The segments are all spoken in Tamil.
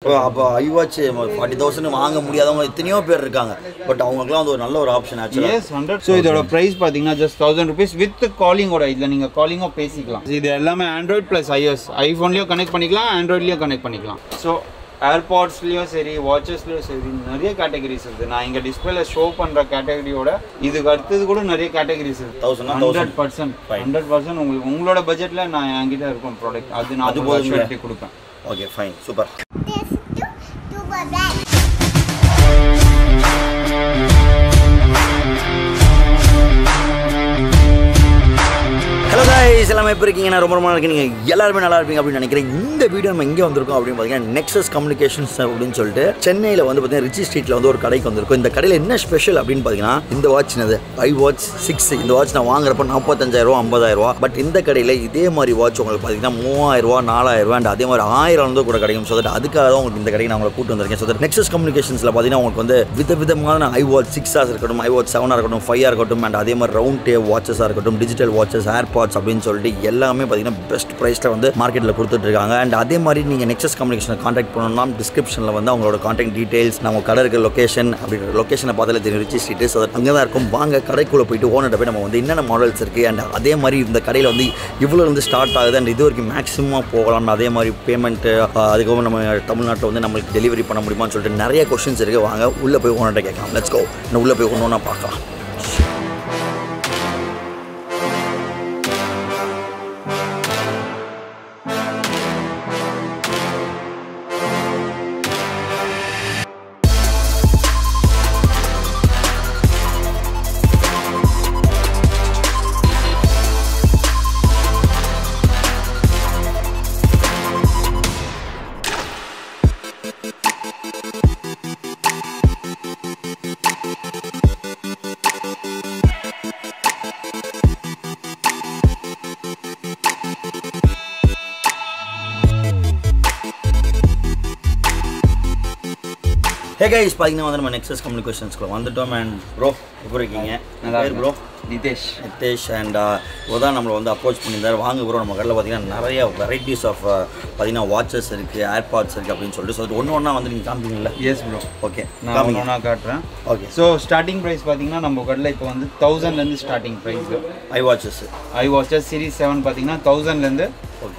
அப்போ iWatch 40,000 வாங்க முடியாதவங்க எத்தனையோ பேர் இருக்காங்க. பட் அவங்களுக்குலாம் வந்து ஒரு நல்ல ஒரு ஆப்ஷன் ஆக்சுவலா. எஸ் 100. ஸோ இதோட ப்ரைஸ் பார்த்தீங்கன்னா ஜஸ்ட் 1000 rupees வித் காலிங்கோட. இதில் நீங்கள் காலிங்கோ பேசிக்கலாம். இது எல்லாமே ஆண்ட்ராய்ட் ப்ளஸ் iOS. ஐஃபோன்லேயும் கனெக்ட் பண்ணிக்கலாம், ஆண்ட்ராய்ட்லேயும் கனெக்ட் பண்ணிக்கலாம். ஸோ ஏர்பாட்ஸ்லேயும் சரி, வாட்சஸ்லேயும் சரி, நிறைய கேட்டகரிஸ் இருக்குது. நான் இங்கே டிஸ்பிளேல ஷோ பண்ணுற கேட்டகரியோட இதுக்கு அடுத்தது கூட நிறைய கேட்டகரிஸ் இருக்குது. 100% உங்களோட பட்ஜெட்டில் நான் என்கிட்ட இருக்கும் ப்ராடக்ட் அது நான் அது கொடுப்பேன். Okay fine, super. Hello guys, எல்லாமே எப்படி இருக்கீங்க? நான் ரொம்ப நல்லா இருக்கேன். நீங்கள் எல்லாருமே நல்லா இருப்பீங்க அப்படின்னு நினைக்கிறேன். இந்த வீடியோ நம்ம எங்கே வந்திருக்கோம் அப்படின்னு பார்த்தீங்கன்னா நெக்ஸஸ் கம்யூனிகேஷன்ஸ் அப்படின்னு சொல்லிட்டு சென்னையில் வந்து பார்த்தீங்கன்னா ரிச்சி ஸ்ட்ரீட்டில் வந்து ஒரு கடைக்கு வந்திருக்கும். இந்த கடையில் என்ன ஸ்பெஷல் அப்படின்னு பார்த்தீங்கன்னா இந்த வாட்ச் என்னது iWatch 6. இந்த வாட்ச் நான் வாங்குறப்ப 45,000 50,000. பட் இந்த கடையில் இதே மாதிரி வாட்ச் உங்களுக்கு பார்த்தீங்கன்னா 3,000 4,000 அண்ட் அதே மாதிரி 1000 வந்து கூட கிடைக்கும். ஸோ தட் அதுக்காக தான் உங்களுக்கு இந்த கடைக்கு நான் உங்களை கூட்டு வந்திருக்கேன். ஸோ தட் நெக்ஸஸ் கம்யூனிகேஷன்ஸில் பார்த்தீங்கன்னா உங்களுக்கு வந்து விதவிதமான iWatch 6 இருக்கட்டும், iWatch 7 இருக்கட்டும், 5 இருக்கட்டும் அண்ட் அதே மாதிரி ரவுண்ட் டேப் வாட்சஸாக இருக்கட்டும், டிஜிட்டல் வாட்சஸ், ஏர்பாட்ஸ் அப்படின்னு சொல்லிட்டு எல்லாமே பார்த்தீங்கன்னா பெஸ்ட் ப்ரைஸில் வந்து மார்க்கெட்டில் கொடுத்துட்டு இருக்காங்க. அண்ட் அதே மாதிரி நீங்கள் நெக்ஸஸ் கம்யூனிகேஷனை காண்டாக்ட் பண்ணணும்னா டிஸ்கிரிப்ஷனில் வந்து அவங்களோட காண்டாக்ட் டீடைல்ஸ், நம்ம கடை இருக்க லொக்கேஷன் அப்படின்ற லொக்கேஷனை பார்த்தாலே தெரியும், ரிச்சி ஸ்ட்ரீட். ஸோ அங்கே தான் இருக்கும். வாங்க கடைக்குள்ளே போயிட்டு ஓனர்கிட்ட போய் நம்ம வந்து என்னென்ன மாடல்ஸ் இருக்குது அண்ட் அதே மாதிரி இந்த கடையில் வந்து இவ்வளோ வந்து ஸ்டார்ட் ஆகுது அண்ட் இது வரைக்கும் மேக்ஸிமம் போகலாம், அதே மாதிரி பேமெண்ட்டு அதுக்கப்புறம் நம்ம தமிழ்நாட்டில் வந்து நம்மளுக்கு டெலிவரி பண்ண முடியுமான்னு சொல்லிட்டு நிறைய கொஸ்டின்ஸ் இருக்குது. வாங்க உள்ளே போய் ஓனர்கிட்ட கேட்கலாம். Let's go. இன்னும் உள்ளே போய் ஒன்று ஒன்றா பார்க்கலாம். Hey guys, பார்த்தீங்கன்னா வந்து நம்ம நெக்ஸஸ் கம்யூனிகேஷன்ஸ்க்குள்ள வந்துட்டோம். அண்ட் ப்ரோ எப்படி இருக்கீங்க? நல்லா இருக்கு ப்ரோ. நிதேஷ் அண்ட் தான் நம்மளை வந்து அப்ரோச் பண்ணியிருந்தார். வாங்க ப்ரோ, நம்ம கடையில் பார்த்தீங்கன்னா நிறைய வெரைட்டிஸ் ஆஃப் பார்த்தீங்கன்னா வாட்சஸ் இருக்குது, ஏர்பாட்ஸ் இருக்குது அப்படின்னு சொல்லிட்டு. ஸோ ஒன்று ஒன்றா வந்து நீங்கள் காமிப்பீங்களா? S bro. ஓகே, நான் ஒன்றா காட்டுறேன். ஓகே. ஸோ ஸ்டார்டிங் ப்ரைஸ் பார்த்தீங்கன்னா நம்ம கடையில் இப்போ வந்து 1000லேருந்து ஸ்டார்டிங் ப்ரைஸ். iWatches சீரிஸ் 7 பார்த்தீங்கன்னா 1000லேருந்து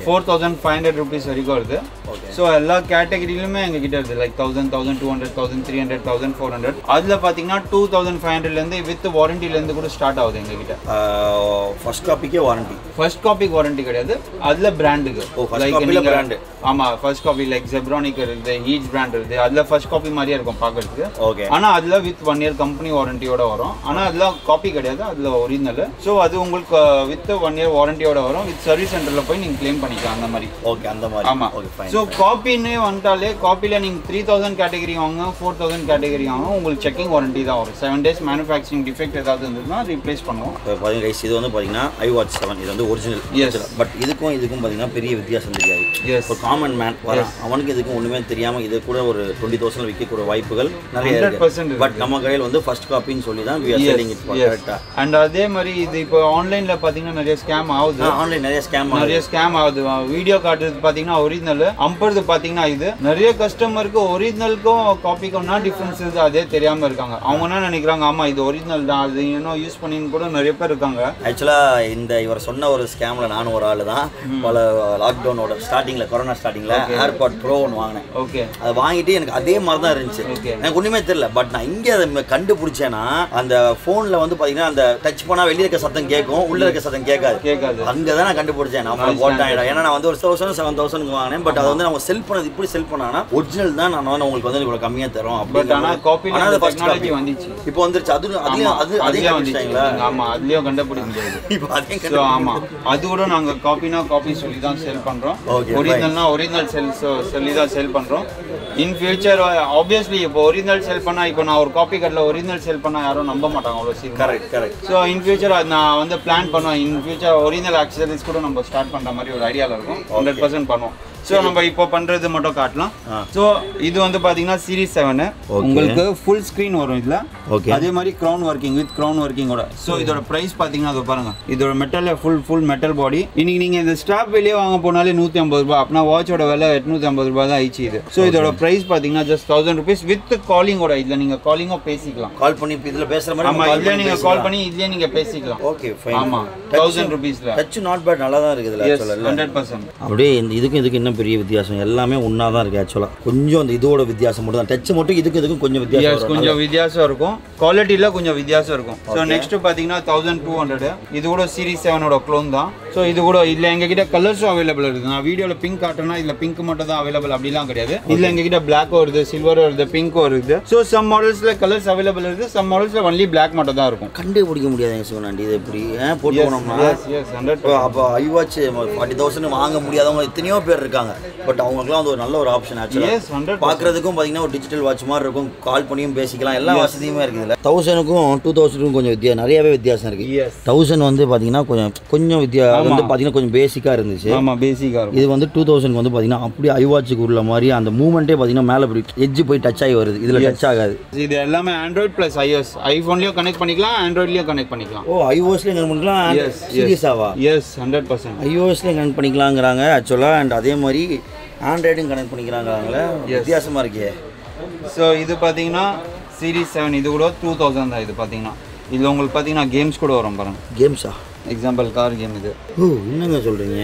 4,500 rupees வரைக்கும் வருது. ஸோ எல்லா கேட்டகரியிலுமே எங்ககிட்ட இருக்குது. லைக் 1000, 1200, 1300, 1400. அதில் பார்த்தீங்கன்னா 2,500லேருந்து வித் வாரண்டிலேருந்து கூட ஸ்டார்ட் ஆகுது எங்ககிட்ட. ஃபர்ஸ்ட் காப்பிக்கே வாரண்டி? ஃபர்ஸ்ட் காப்பிக்கு வாரண்டி கிடையாது, அதில் பிராண்டுக்கு. பிராண்டு. ஆமாம், ஃபர்ஸ்ட் காப்பி லைக் ஜெப்ரானிக் இருக்குது, ஹீச் பிராண்ட் இருக்குது. அதில் ஃபர்ஸ்ட் காப்பி மாதிரியே இருக்கும் பார்க்கறதுக்கு. ஓகே. ஆனால் அதில் வித் 1 year கம்பெனி வாரண்டியோட வரும். ஆனால் அதில் காப்பி கிடையாது, அதில் ஒரிஜினல். ஸோ அது உங்களுக்கு வித் 1 year வாரண்டியோட வரும். வித் சர்வீஸ் சென்டரில் போய் நீங்கள் கிளைம் பண்ணிக்கலாம் அந்த மாதிரி. ஓகே, அந்த மாதிரி. ஆமாம். ஸோ காப்பின்னு வந்துட்டாலே காப்பியில் நீங்கள் 3,000 கேட்டகரி வாங்க, 4,000 கேட்டகரி வாங்க, உங்களுக்கு செக்கிங் வாரண்டி தான் வரும். 7 days மேனுஃபேக்சரிங் டிஃபெக்ட் ஏதாவது இருந்ததுன்னா ரீப்ளேஸ் பண்ணுவோம். இது வந்து பார்த்தீங்கன்னா iWatch 7 இது வந்து ஒரிஜினல். பட் இதுக்கும் பார்த்தீங்கன்னா பெரிய வித்தியாசம் தெரியாது. ஒரு காமன் மேன் அவனுக்கு இதுக்கும் ஒன்றுமே தெரியாமல் இது கூட ஒரு 20,000 விற்கக்கூடிய வாய்ப்புகள் நிறைய இருக்கு. பட் நம்ம கையில் வந்து ஃபர்ஸ்ட் காப்பின்னு சொல்லி தான் we are selling it. கரெக்டாக. அண்ட் அதே மாதிரி இது இப்போ ஆன்லைனில் பார்த்தீங்கன்னா நிறைய ஸ்கேம் ஆகுது. ஆன்லைன் நிறைய ஸ்கேம் ஆகுது. வீடியோ காட்டுறது பார்த்தீங்கன்னா ஒரிஜினல், அம்பது பார்த்தீங்கன்னா இது. நிறைய கஸ்டமருக்கு ஒரிஜினலுக்கும் காப்பிக்கும் டிஃபரன்ஸ் இருக்குது, அதே தெரியாமல் இருக்காங்க. அவங்க என்ன நினைக்கிறாங்க, ஆமாம் இது ஒரிஜினல் தான், அது இன்னும் யூஸ் பண்ணின்னு கூட நிறைய பேர் இருக்காங்க. ஆக்சுவலாக இவர் சொன்ன ஒரு ஸ்கேமில் நானும் ஒரு ஆள் தான். பல லாக்டவுனோட ஸ்டார்டிங்கில், கொரோனா ஸ்டார்டிங்கில் ஏர்பாட் ப்ரோ ஒன்று வாங்கினேன். ஓகே. அதை வாங்கிட்டு எனக்கு அதே மாதிரி தான் இருந்துச்சு. எனக்கு ஒன்றுமே தெரியல. பட் நான் இங்கே அதை கண்டுபிடிச்சேன்னா அந்த ஃபோனில் வந்து பார்த்தீங்கன்னா அந்த டச் பண்ணால் வெளியே இருக்க சத்தம் கேட்கும், உள்ளே இருக்க சத்தம் கேட்காது. அங்கே தான் நான் கண்டுபிடிச்சேன். நான் போட்டேன். ஏன்னா நான் வந்து ஒரு 1,000 7,000 வாங்கினேன். பட் அதை வந்து நம்ம செல் பண்ணது இப்படி செல் பண்ணாங்கன்னா ஒரிஜினல் தான் நான் வந்து உங்களுக்கு வந்து இவ்வளோ கம்மியாக தரும். பட் ஆனால் காப்பியில் டெக்னாலஜி வந்துச்சு, இப்போ வந்துருச்சு. அதுலேயும் வந்துச்சுங்களா? ஆமாம், அதுலேயும் கண்டுபிடிக்க முடியாது. இப்போ அதே ஆமாம், அது கூட நாங்கள் காப்பினா காப்பி சொல்லி தான் செல் பண்ணுறோம். ஒரிஜினல்னா ஒரிஜினல் சொல்லி தான் செல் பண்ணுறோம். இன் ஃபியூச்சர் ஆப்வியஸ்லி இப்போ ஒரிஜினல் செல் பண்ணால், இப்போ நான் ஒரு காப்பி கட்டில் ஒரிஜினல் செல் பண்ணால் யாரும் நம்ப மாட்டாங்க அவ்வளோ சீக்கிரம். கரெக்ட். ஸோ இன் ஃபியூச்சர் அது நான் வந்து பிளான் பண்ணுவேன். இன் ஃபியூச்சர் ஒரிஜினல் ஆக்சசரிஸ் கூட நம்ம ஸ்டார்ட் பண்ணுற மாதிரி ஒரு ஐடியாவில் இருக்கும். 100% பண்ணுவோம். ஸோ நம்ம இப்போ பண்றது மட்டும் காட்டலாம். ஸோ இது வந்து பாத்தீங்கன்னா சீரிஸ் 7 உங்களுக்கு ஃபுல் ஸ்க்ரீன் வரும் இதுல. ஓகே. அதே மாதிரி க்ரௌன் ஒர்க்கிங் வித் க்ரௌன் ஒர்க்கிங்கோட. ஸோ இதோட பிரைஸ் பாத்தீங்கன்னா அதை பாருங்க, இதோட மெட்டல் ஃபுல் மெட்டல் பாடி. இன்னைக்கு நீங்க இந்த ஸ்டாப் வெளியே வாங்க போனாலே 150 ரூபாய், அப்படின்னா வாட்சோட விலை 850 ரூபாய் தான் ஆயிடுச்சு இது. ஸோ இதோட பிரைஸ் பாத்தீங்கன்னா ஜஸ்ட் 1000 rupees வித் காலிங்கோட. இதுல நீங்க காலிங்கோ பேசிக்கலாம், கால் பண்ணி இதுல பேசுற மாதிரி. ஆமா, இதுல நீங்க கால் பண்ணி இதுல நீங்க பேசிக்கலாம். Okay fine. ஆமா, 1000 rupeesல டச் நாட் பேட், நல்லா தான் இருக்குது ஆக்சுவலா. 100%. அப்படியே இந்த இதுக்கு இன்னும் பெரிய வித்தியாசம், எல்லாமே ஒண்ணா தான் இருக்கு ஆக்சுவலா. கொஞ்சம் அந்த இதோட வித்தியாசம் மட்டும் தான், டச் மட்டும் இதுக்கும் கொஞ்சம் வித்தியாசம், கொஞ்சம் வித்தியாசம் இருக்கும். குவாலிட்டில கொஞ்சம் வித்தியாசம் இருக்கும். ஸோ நெக்ஸ்ட் பாத்தீங்கன்னா 1200. இது கூட சீரிஸ் 7 க்ளோன் தான். ஸோ இது கூட இல்ல எங்க கிட்ட கலர்ஸும் அவைலபிள் இருக்கு. நான் வீடியோல பிங்க் காட்டுறேன்னா இதுல பிங்க் மட்டும் தான் அவைலபிள் அப்படிலாம் கிடையாது. இதுல எங்க கிட்ட பிளாக் வருது, சில்வர் வருது, பிங்க் வருது. ஸோ சம் மாடல்ஸ்ல கலர்ஸ் அவைலபிள் இருக்கு, சம் மாடல்ஸ்ல ஒன்லி பிளாக் மட்டும் தான் இருக்கும். கண்டுபிடிக்க முடியாதுங்க சிவனாண்டி. இது எப்படி போட்டு போனோம்னா அப்போ ஐவாட்ச் 40,000 வாங்க முடியாதவங்க எத்தனையோ பேர் இருக்காங்க. பட் அவங்களுக்குலாம் வந்து ஒரு நல்ல ஒரு ஆப்ஷன் ஆக்சுவலா. பார்க்கறதுக்கும் பாத்தீங்கன்னா ஒரு டிஜிட்டல் வாட்ச் மாதிரி இருக்கும், கால் பண்ணியும் பேசிக்கலாம், எல்லா வசதியுமே இருக்குது இதுல. 1000க்கும் 2000க்கும் கொஞ்சம் நிறையவே வித்தியாசம் இருக்கு. 1000 வந்து பாத்தீங்கன்னா கொஞ்சம் வித்தியாசம் வந்து பாத்தீங்கன்னா கொஞ்சம் பேசிக்கா இருந்துச்சு. ஆமா, பேசிக்கா இருக்கும். இது வந்து 2000 வந்து பாத்தீங்கன்னா அப்படியே ஐவாட்சுக்கு உள்ள மாதிரி அந்த மூவ்மெண்ட்டே பாத்தீங்கன்னா மேல இப்படி எட்ஜ் போய் டச் ஆகி வருது, இதுல டச் ஆகாது. இது எல்லாமே ஆண்ட்ராய்ட் பிளஸ் iOS. ஐபோன்லயும் கனெக்ட் பண்ணிக்கலாம், ஆண்ட்ராய்ட்லயும் கனெக்ட் பண்ணிக்கலாம். ஓ, iOSலயும் கனெக்ட் பண்ணிக்கலாம். சீரியஸாவா? எஸ், 100%. iOSலயும் கனெக்ட் பண்ணிக்கலாம்ங்கறாங்க ஆக்சுவலா. அண்ட் அதே மாதிரி ஆண்ட்ராய்டும் கனெக்ட் பண்ணிக்கலாம்ங்கறாங்களே, வித்தியாசமா இருக்கே. ஸோ இது பாத்தீங்கன்னா சீரிஸ் 7, இது கூட 2000 தான். இது பாத்தீங்கன்னா இதுல உங்களுக்கு பாத்தீங்கன்னா கேம்ஸ் கூட வரும் பாருங்க. கேம்ஸா? எக்ஸாம்பிள் கார் கேம் இது. ஓ, என்னங்க சொல்றீங்க?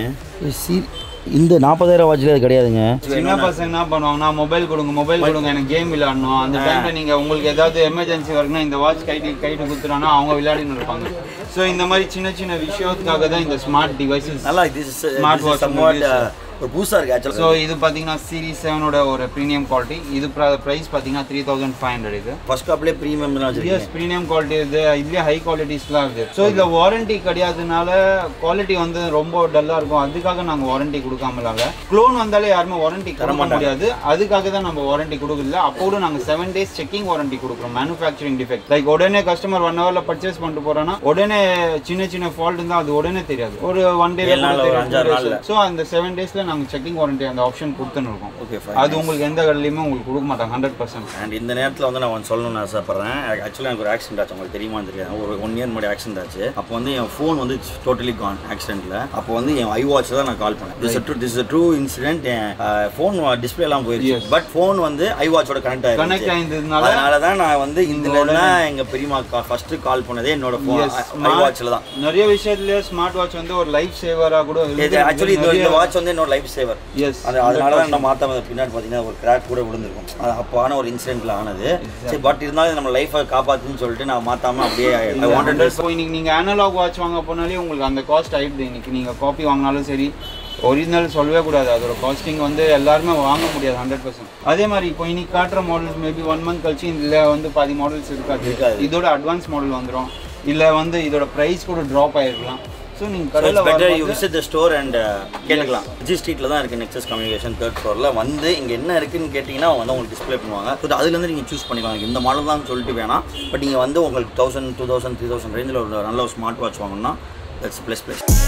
இந்த 40,000 வாட்ச்ல அது கிடையாதுங்க. சின்ன பசங்க என்ன பண்ணுவாங்கன்னா மொபைல் கொடுங்க எனக்கு கேம் விளையாடணும். அந்த டைம்ல நீங்க உங்களுக்கு ஏதாவது எமர்ஜென்சி வருதுன்னா இந்த வாட்ச் கைட்டு கொடுத்துட்டானா அவங்க விளையாடின்னு இருப்பாங்க. ஸோ இந்த மாதிரி சின்ன விஷயத்துக்காக தான் இந்த ஸ்மார்ட் டிவைசஸ். நல்லா ஸ்மார்ட் வாட்ச் ஒரு புதுசா இருக்கு ஆக்சுவலா. ஸோ இது பாத்தீங்கன்னா சீரிஸ் 7 ஒரு பிரீமியம் குவாலிட்டி. இது பிரைஸ் பாத்தீங்கன்னா 3500. இது ஃபர்ஸ்ட் காப்லயே பிரீமியம் தான் வச்சிருக்கீங்க. எஸ், பிரீமியம் குவாலிட்டி இது. இதுலயே ஹை குவாலிட்டிஸ்லாம் இருக்கு. ஸோ இதுல வாரண்டி கிடையாதுனால குவாலிட்டி வந்து ரொம்ப டல்லா இருக்கும். அதுக்காக நாங்க வாரண்டி கொடுக்காமலால. க்ளோன் வந்தாலே யாருமே வாரண்டி தர முடியாது, அதுக்காக தான் நம்ம வாரண்டி கொடுக்கல. அப்போது நாங்க 7 days செக்கிங் வாரண்டி கொடுக்குறோம். மேனுஃபேக்சரிங் டிஃபெக்ட் லைக் உடனே கஸ்டமர் 1 hourல பர்ச்சேஸ் பண்ணிட்டு போறானா உடனே சின்ன ஃபால்ட் இருந்தா அது உடனே தெரியாது, ஒரு 1 day தெரியாது. ஸோ அந்த 7 daysல நாங்க செக்கிங் வாரண்டி அந்த ஆப்ஷன் கொடுத்துன்னு இருக்கோம். Okay fine. அது உங்களுக்கு எந்த கடையிலுமே உங்களுக்கு கொடுக்க மாட்டாங்க 100%. அண்ட் இந்த நேரத்தில் வந்து நான் சொல்லணும்னு ஆசைப்படுறேன். ஆக்சுவலாக எனக்கு ஒரு ஆக்சிடென்ட் ஆச்சு, உங்களுக்கு தெரியுமான்னு தெரியாது. ஒரு 1 year முன்னாடி ஆக்சிடென்ட் ஆச்சு. அப்போ வந்து என் ஃபோன் வந்து டோட்டலி கான் ஆக்சிடென்ட்ல. அப்போ வந்து என் iWatch தான் நான் கால் பண்ணேன். This is a true incident. என் ஃபோன் டிஸ்பிளே எல்லாம் போயிருச்சு, பட் ஃபோன் வந்து iWatchோட கனெக்ட் ஆயிருந்ததுனால அதனால தான் நான் வந்து இதுல எங்க பெரியமா ஃபர்ஸ்ட் கால் பண்ணதே என்னோட iWatchல தான். நிறைய விஷயத்துல ஸ்மார்ட் வாட்ச் வந்து ஒரு லைஃப் சேவரா கூட. ஆக்சுவலி இந்த வாட்ச் வந்து என்னோட லைஃப் சேவர். அதனால தான் நம்ம மாற்ற பின்னாடி பார்த்தீங்கன்னா ஒரு கிராக் கூட விழுந்திருக்கும். அது அப்பான ஒரு இன்சிடென்ட்ல ஆனது. சரி, பட் இருந்தாலும் நம்ம லைஃபை காப்பாற்றுன்னு சொல்லிட்டு நான் மாற்றாம அப்படியே இன்னைக்கு நீங்கள் அனலாக் வாட்ச் வாங்க போனாலே உங்களுக்கு அந்த காஸ்ட் ஆகிடுது. இன்னைக்கு நீங்கள் காப்பி வாங்கினாலும் சரி, ஒரிஜினல் சொல்லவே கூடாது. அதோட காஸ்டிங் வந்து எல்லாருமே வாங்க முடியாது 100%. அதே மாதிரி இப்போ இன்னைக்கு காட்டுற மாடல்ஸ் மேபி 1 month கழிச்சு இதில் வந்து பாதி மாடல்ஸ் இருக்காது. இதோட அட்வான்ஸ் மாடல் வந்துடும், இல்லை வந்து இதோட ப்ரைஸ் கூட ட்ராப் ஆகிருக்கலாம். ஸோ நீங்கள் கடையில் better you visit the store and கேட்கலாம். ஜி ஸ்ட்ரீட்டில் தான் இருக்குது, நெக்ஸஸ் கம்யூனிகேஷன் 3rd floor வந்து இங்கே என்ன இருக்குன்னு கேட்டிங்கன்னா அவங்க வந்து உங்களுக்கு டிஸ்பிளே பண்ணுவாங்க. ஸோ அதுலேருந்து நீங்கள் சூஸ் பண்ணிக்கலாம். இந்த மாடல் தான் சொல்லிட்டு வேணாம், பட் நீங்கள் வந்து உங்களுக்கு 1000, 2000, 3000 ரேஞ்சில் ஒரு நல்ல ஒரு ஸ்மார்ட் வாட்ச் வாங்கணும்னா தட்ஸ் ப்ளஸ்.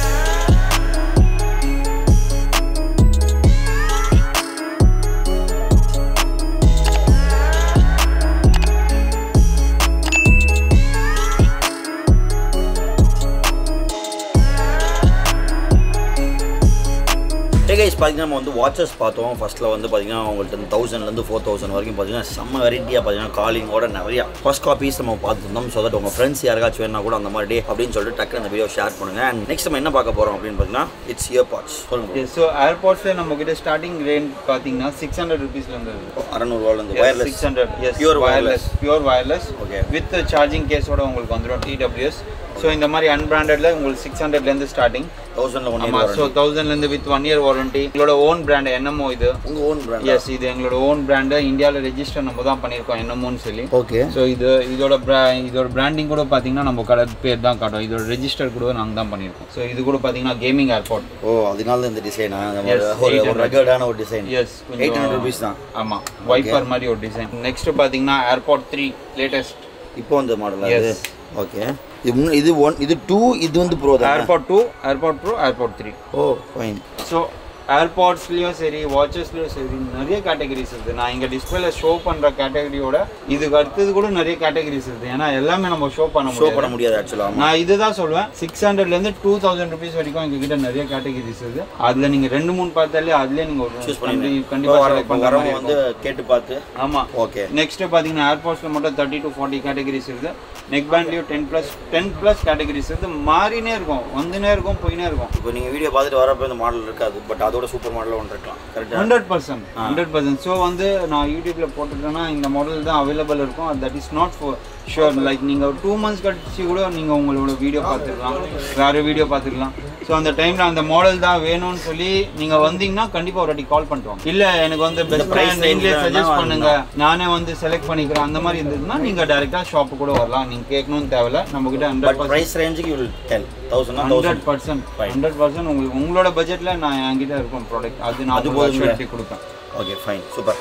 பார்த்தீங்கன்னா நம்ம வந்து வாட்சஸ் பார்த்தோம். ஃபர்ஸ்ட்டில் வந்து பார்த்தீங்கன்னா அவங்கள்ட்ட 1000லேருந்து 4000 வரைக்கும் பார்த்தீங்கன்னா செம்ம வெரைட்டியாக பார்த்தீங்கன்னா காலிங்கோட நிறையா ஃபர்ஸ்ட் காப்பீஸ் நம்ம பார்த்துருந்தோம். ஸோ தட் உங்கள் ஃப்ரெண்ட்ஸ் யாருக்காச்சும் வேணா கூட அந்த மாதிரி அப்படின்னு சொல்லிட்டு டக்கு அந்த வீடியோ ஷேர் பண்ணுங்க. அண்ட் நெக்ஸ்ட் நம்ம என்ன பார்க்க போகிறோம் அப்படின்னு பார்த்தீங்கன்னா இட்ஸ் இயர்பாட்ஸ். சொல்லுங்க. ஸோ ஏர்பாட்ஸில் நம்ம கிட்ட ஸ்டார்டிங் ரேஞ்ச் பார்த்தீங்கன்னா 600 rupeesலேருந்து 600 ரூபாயிலேருந்து wireless 600. Yes, pure wireless okay with charging கேஸோட உங்களுக்கு வந்துடும் TWS. ஸோ இந்த மாதிரி அன்பிராண்டட்ல உங்களுக்கு 600லேருந்து ஸ்டார்டிங் 1000ல 1 year. ஸோ 1000லேருந்து வித் 1 year வாரண்டி. எங்களோட ஓன் பிராண்ட் NMO இது. உங்கள் ஓன் பிராண்ட்? எஸ், இது எங்களோட ஓன் பிராண்டு. இந்தியாவில் ரெஜிஸ்டர் நம்ம தான் பண்ணியிருக்கோம் NMOன்னு சொல்லி. ஓகே. ஸோ இதோட பிராண்டிங் கூட பார்த்தீங்கன்னா நம்ம கடை பேர் தான் காட்டும். இதோட ரெஜிஸ்டர் கூட நாங்கள் தான் பண்ணியிருக்கோம். ஸோ இது கூட பார்த்தீங்கன்னா கேமிங் ஏர்பாட். ஓ, அதனால இந்த டிசைனா ஒரு ரகடான ஒரு டிசைன். எஸ், 800 rupees தான். ஆமாம், வைப்பர் மாதிரி ஒரு டிசைன். நெக்ஸ்ட் பார்த்தீங்கன்னா ஏர்பாட் 3 லேட்டஸ்ட். இப்போ அந்த மாடல் அது. ஓகே. இது 2, இது வந்து ப்ரோ தான். AirPod 2, AirPod pro, AirPod 3. Oh fine. So ஏர்பாட்ஸ்லயும் சரி வாட்சஸ்லயும் சரி நிறைய கேட்டகரிஸ் இருக்கு. நான் இங்க டிஸ்பிளேல ஷோ பண்ற கேட்டகரியோட இதுக்கு அடுத்தது கூட நிறைய கேட்டகரிஸ் இருக்கு. ஏன்னா எல்லாமே நம்ம ஷோ பண்ண முடியாது ஆக்சுவலா. நான் இதுதான் சொல்லுவேன் 600 ல இருந்து 2000 rupees வரைக்கும் எங்க கிட்ட நிறைய கேட்டகரிஸ் இருக்கு. அதுல நீங்க 2-3 பார்த்தாலே அதுலயே நீங்க சூஸ் பண்ணி கண்டிப்பா செலக்ட் பண்ற மாதிரி வந்து கேட்டு பார்த்து. ஆமா ஓகே. நெக்ஸ்ட் பாத்தீங்கன்னா ஏர்பாட்ஸ்ல மட்டும் 30 to 40 கேட்டகரிஸ் இருக்கு. நெக் பேண்ட்லயும் 10+ கேட்டகரிஸ் இருக்கு. மாறினே இருக்கும், வந்துனே இருக்கும், போயினே இருக்கும். இப்போ நீங்க வீடியோ பார்த்துட்டு வரப்போ இந்த மாடல் இருக்காது, பட் அதோட சூப்பர் மாடல் ஒன்று இருக்கலாம். கரெக்டா 100%. ஸோ வந்து நான் யூடியூப்ல போட்டுட்டேன்னா இந்த மாடல் தான் அவைலபிள் இருக்கும். That is not for sure. Like நீங்கள் ஒரு 2 months கழிச்சு கூட நீங்கள் உங்களோட வீடியோ பார்த்துக்கலாம், வேறு வீடியோ பார்த்துக்கலாம். ஸோ அந்த டைமில் அந்த மாடல் தான் வேணும்னு சொல்லி நீங்கள் வந்தீங்கன்னா கண்டிப்பாக ஒரு வாட்டி கால் பண்ணிட்டு இல்லை எனக்கு வந்து பெஸ்ட் ப்ரைஸ் நீங்களே சஜஸ்ட் பண்ணுங்க, நானே வந்து செலக்ட் பண்ணிக்கிறேன், அந்த மாதிரி இருந்ததுன்னா நீங்கள் டேரெக்டாக ஷாப்பு கூட வரலாம். நீங்கள் கேட்கணும்னு தேவையில்ல, நம்மகிட்ட 100% ப்ரைஸ் ரேஞ்சுக்கு 100% உங்களோட பட்ஜெட்டில் நான் என்கிட்ட இருக்கும் ப்ராடக்ட் அது நான் அது கொடுப்பேன். Okay fine super.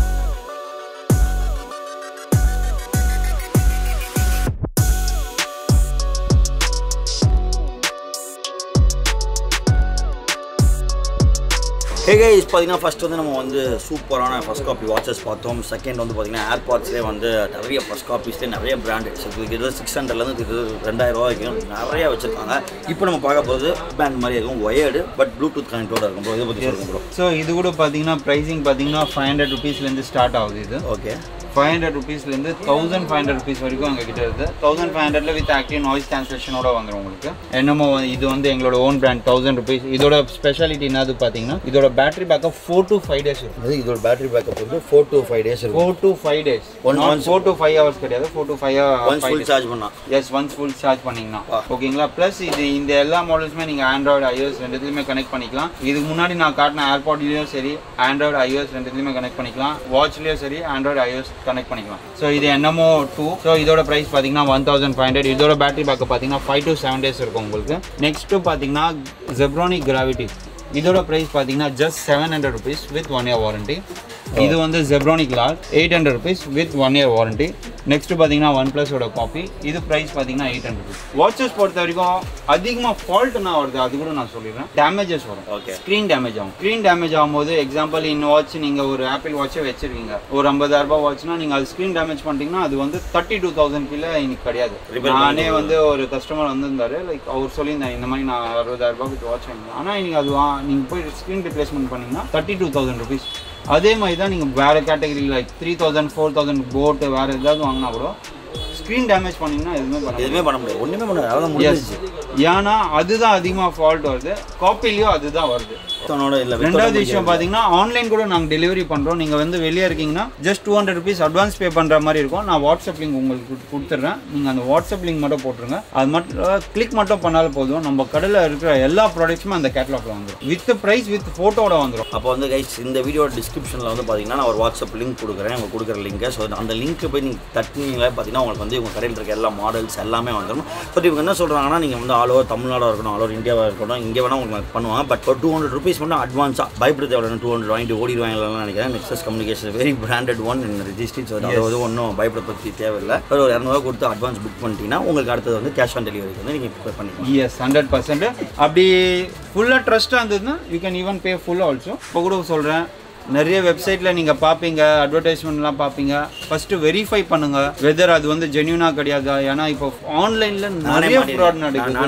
Hey guys, பார்த்தீங்கன்னா ஃபஸ்ட் வந்து நம்ம வந்து சூப்பரான ஃபஸ்ட் காப்பி வாட்சஸ் பார்த்தோம். செகண்ட் வந்து பார்த்தீங்கன்னா ஏர்பாட்ஸ்லேயே வந்து நிறைய ஃபஸ்ட் காப்பீஸ்லேயே நிறைய பிராண்டட்ஸ் இருக்குது. 600லேருந்து 2000 ரூபா வரைக்கும் நிறையா வச்சுருக்காங்க. இப்போ நம்ம பார்க்க போகிறது பேண்ட் மாதிரி இருக்கும், ஒயர்டு பட் ப்ளூடூத் கனெக்டோட இருக்கும் ப்ரோ. இதை பற்றி சொல்லுங்கள் ப்ரோ. ஸோ இது கூட பார்த்தீங்கன்னா ப்ரைஸிங் பார்த்தீங்கன்னா 500 rupeesலேருந்து ஸ்டார்ட் ஆகுது. இது ஓகே 500 rupeesலேருந்து 1500 rupees வரைக்கும் எங்கள் கிட்ட இருக்குது. 1500ல வித் ஆக்டிவ் நாய்ஸ் கேன்சலேஷனோட வந்துடும் உங்களுக்கு. என்னமோ இது வந்து எங்களோட ஓன் பிராண்ட் 1000 rupees. இதோட ஸ்பெஷாலிட்டி என்னது பார்த்தீங்கன்னா இதோட பேட்டரி பேக்கப் 4 to 5 days இருக்கும். இதோட பேட்டரி பேக்கப் வந்து 4 to 5 days இருக்கும். 4 to 5 days, 4 to 5 hours கிடையாது, 4 to 5 hours. Once full charge பண்ணா ஒன்ஸ் ஃபுல் சார்ஜ் பண்ணிங்கன்னா ஓகேங்களா. ப்ளஸ் இது இந்த எல்லா மாடல்ஸுமே நீங்கள் ஆண்ட்ராய்டு iOS ரெண்டுத்துலையுமே கனெக்ட் பண்ணிக்கலாம். இதுக்கு முன்னாடி நான் காட்டின ஏர்பாட்லேயும் சரி ஆண்ட்ராய்டு iOS ரெண்டுத்துலையுமே கனெக்ட் பண்ணிக்கலாம். வாட்ச்லேயும் சரி ஆண்ட்ராய்டு iOS கனெக்ட் பண்ணிக்கலாம். ஸோ இது என்னமோ 2. ஸோ இதோட ப்ரைஸ் பார்த்தீங்கன்னா 1500. இதோட பேட்டரி பேக்கப் பார்த்தீங்கன்னா 5 to 7 days இருக்கும் உங்களுக்கு. நெக்ஸ்ட்டு பார்த்தீங்கன்னா Zebronic Gravity. இதோட ப்ரைஸ் பார்த்தீங்கன்னா just 700 rupees with 1 year warranty. இது வந்து Zebronic Large 800 rupees with 1 year warranty. Next பார்த்தீங்கன்னா OnePlus-ஓட காப்பி. இது ப்ரைஸ் பார்த்தீங்கன்னா 800 rupees. வாட்சஸ் பொறுத்த வரைக்கும் அதிகமாக ஃபால்ட்னா வருது, அது கூட நான் சொல்லிடுறேன். டேமேஜஸ் வரும். ஓகே ஸ்க்ரீன் டேமேஜ் ஆகும். ஸ்க்ரீன் டேமேஜ் ஆகும்போது எக்ஸாம்பிள் வாட்ச் நீங்கள் ஒரு ஆப்பிள் வாட்சை வச்சிருக்கீங்க, ஒரு 50,000 ரூபாய் வாட்ச்னா நீங்கள் அது ஸ்க்ரீன் டேமேஜ் பண்ணிட்டீங்கன்னா அது வந்து 32,000 கீழே இன்னைக்கு கிடையாது. நானே வந்து ஒரு கஸ்டமர் வந்திருந்தாரு, லைக் அவர் சொல்லியிருந்தேன் இந்த மாதிரி நான் 60,000 ரூபாய்க்கு வாட்ச் வாங்கினேன், ஆனால் இன்னைக்கு அது நீங்கள் போய் ஸ்க்ரீன் ரிப்ளேஸ்மெண்ட் பண்ணிங்கன்னா 32,000 rupees. அதே மாதிரி தான் நீங்கள் வேறு கேட்டகரி லைக் 3000 4000 போட்டு வேறு ஏதாவது வாங்கினா கூட ஸ்க்ரீன் டேமேஜ் பண்ணிங்கன்னா எதுவுமே பண்ண முடியாது, ஒன்றுமே பண்ண முடியாது. ஏன்னா அதுதான் அதிகமாக ஃபால்ட் வருது, காப்பிலையும் அதுதான் வருது. ரெண்டாவது விஷயம் பார்த்தீங்கன்னா ஆன்லைன் கூட நாங்கள் டெலிவரி பண்ணுறோம். நீங்கள் வந்து வெளியே இருக்கீங்கன்னா ஜஸ்ட் 200 rupees அட்வான்ஸ் பே பண்ணுற மாதிரி இருக்கும். நான் வாட்ஸ்அப் லிங்க் உங்களுக்கு கொடுத்துட்றேன், நீங்கள் அந்த வாட்ஸ்அப் லிங்க் மட்டும் போட்டுருங்க. அது மட்டும் கிளிக் மட்டும் பண்ணாலும் போதும், நம்ம கடையில் இருக்கிற எல்லா ப்ராடக்ட்ஸுமே அந்த கேட்டலாக்ல வந்துடும், வித் ப்ரைஸ் வித் ஃபோட்டோட வந்துடும். அப்போ வந்து கைஸ் இந்த வீடியோ டிஸ்கிரிப்ஷனில் வந்து பார்த்தீங்கன்னா நான் ஒரு வாட்ஸ்அப் லிங்க் கொடுக்குறேன், உங்களுக்கு கொடுக்குற லிங்க்கை. ஸோ அந்த லிங்க்கு போய் நீங்கள் தட்டினீங்களே பார்த்தீங்கன்னா உங்களுக்கு வந்து உங்கள் கடையில் இருக்க எல்லா மாடல்ஸ் எல்லாமே வந்துடும். பட் இவங்க என்ன சொல்கிறாங்கன்னா நீங்கள் வந்து ஆல் ஓவர் தமிழ்நாடாக இருக்கணும், ஆல் ஓவர் இந்தியாவாக இருக்கணும், இங்கே வேணால் உங்களுக்கு பண்ணுவாங்க. பட் ஒரு 200 rupees மட்டும் அட்வான்ஸாக பயப்பட தேவையான 200 வாங்கிட்டு ஓடிடுவாங்கலாம் நினைக்கிறேன். Nexus communication very branded one in registered. அதாவது ஒன்றும் பயப்பட பற்றி தேவையில்லை. ஒரு 200 கொடுத்து அட்வான்ஸ் புக் பண்ணிட்டீங்கன்னா உங்களுக்கு அடுத்தது வந்து கேஷ் ஆன் டெலிவரிக்கு வந்து நீங்கள் ப்ரிப்பேர் பண்ணிக்கலாம். எஸ் 100%. அப்படி ஃபுல்லாக ட்ரஸ்ட்டாக இருந்ததுன்னா you can even pay full also. இப்போ கூட சொல்கிறேன், நிறைய வெப்சைட்டில் நீங்கள் பார்ப்பீங்க, அட்வர்டைஸ்மெண்ட்லாம் பார்ப்பீங்க, ஃபஸ்ட்டு வெரிஃபை பண்ணுங்கள் வெதர் அது வந்து ஜென்யூனாக கிடையாதா. ஏன்னா இப்போ ஆன்லைனில் நிறைய ஃப்ராட்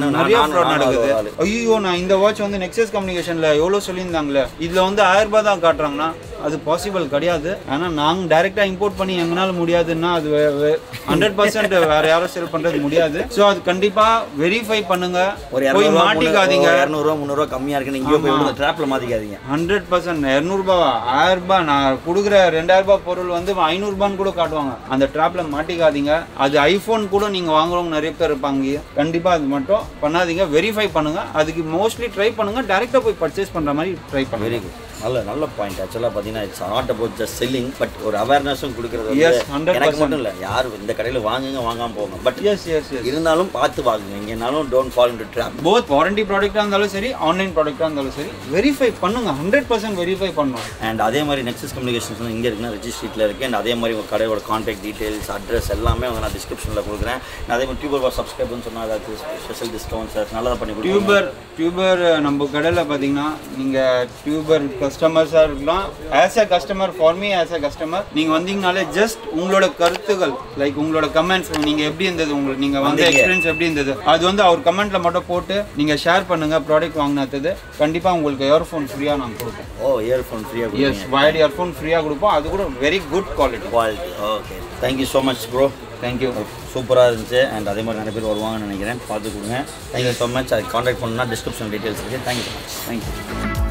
நடக்குது. ஐயோ நான் இந்த வாட்ச் வந்து நெக்ஸஸ் கம்யூனிகேஷனில் எவ்வளோ சொல்லியிருந்தாங்களே, இதில் வந்து 1000 ரூபாய் தான் காட்டுறாங்கன்னா அது பாசிபிள் கிடையாது. ஆனால் நாங்கள் டைரெக்டாக இம்போர்ட் பண்ணி எங்களால் முடியாதுன்னா அது 100% வேறு யாரும் செல் பண்ணுறது முடியாது. ஸோ அது கண்டிப்பாக வெரிஃபை பண்ணுங்கள், போய் மாட்டிக்காதீங்க. 200 300 கம்மியாக இருக்குன்னு இங்கே போய் ட்ராப்பில் மாட்டிக்காதீங்க. 100% 200 ரூபாவா 1000 ரூபாய் நான் கொடுக்குற 2000 ரூபாய் பொருள் வந்து 500 ரூபான்னு கூட காட்டுவாங்க. அந்த ட்ராப்ல மாட்டிக்காதீங்க. அது ஐஃபோன் கூட நீங்கள் வாங்குறவங்க நிறைய பேர் இருப்பாங்க. கண்டிப்பாக அது மட்டும் பண்ணாதீங்க, வெரிஃபை பண்ணுங்க. அதுக்கு மோஸ்ட்லி ட்ரை பண்ணுங்க, டைரெக்டாக போய் பர்ச்சேஸ் பண்ணுற மாதிரி ட்ரை பண்ணுங்க. Very good. நல்ல பாயிண்ட். ஆக்சுவலாக பார்த்தீங்கன்னா it's not about just selling, but ஒரு அவேர்னஸும் கொடுக்குறது. எனக்கு மட்டும் இல்லை, யார் இந்த கடையில் வாங்குங்க வாங்காமல் போங்க, பட் இருந்தாலும் பார்த்து வாங்குங்க. எங்கேனாலும் don't fall into trap. Both warranty ப்ராடக்டாக இருந்தாலும் சரி, ஆன்லைன் ப்ராடக்டாக இருந்தாலும் சரி, வெரிஃபை பண்ணுங்க. 100% வெரிஃபை பண்ணுவோம். அண்ட் அதே மாதிரி நெக்ஸஸ் கம்யூனிகேஷன்ஸ் இங்கே இருக்குன்னா ரிச்சி ஸ்ட்ரீட்டில் இருக்குது. அண்ட் அதே மாதிரி உங்கள் கடையோட கான்டாக்ட் டீட்டெயில்ஸ், அட்ரஸ் எல்லாமே வந்து நான் டிஸ்கிரிப்ஷனில் கொடுக்குறேன். அதே மாதிரி டியூபர் வார் சப்ஸ்கிரைப்னு சொன்னால் அதாவது ஸ்பெஷல் டிஸ்கவுண்ட்ஸ் நல்லா பண்ணி கொடுக்குறேன். டியூபர் நம்ம கடையில் பார்த்தீங்கன்னா நீங்கள் டியூபர் கஸ்டமர்ஸாக இருக்கலாம். As a customer, for me as a customer, நீங்கள் வந்தீங்கனாலே ஜஸ்ட் உங்களோட கருத்துக்கள், லைக் உங்களோட கமெண்ட்ஸ், நீங்கள் எப்படி இருந்தது, உங்களுக்கு நீங்கள் வந்து எக்ஸ்பீரியன்ஸ் எப்படி இருந்தது, அது வந்து அவர் கமெண்ட்டில் மட்டும் போட்டு நீங்கள் ஷேர் பண்ணுங்கள். ப்ராடக்ட் வாங்கினது கண்டிப்பாக உங்களுக்கு இயர்ஃபோன் ஃப்ரீயாக நாங்கள் கொடுப்போம். இயர்ஃபோன் ஃப்ரீயாக? எஸ், வயர்ட் இயர்ஃபோன் ஃப்ரீயாக கொடுப்போம். அது கூட very good quality. Okay, thank you so much bro. Thank you. சூப்பராக இருந்துச்சு. அண்ட் அதே மாதிரி நிறைய பேர் வருவாங்கன்னு நினைக்கிறேன். பார்த்து கொடுங்க. Thank you so much. அது கான்டாக்ட் பண்ணணும்னா டிஸ்கிரிப்ஷன் டீட்டெயில்ஸ் இருக்குது. Thank you so much. தேங்க்யூ.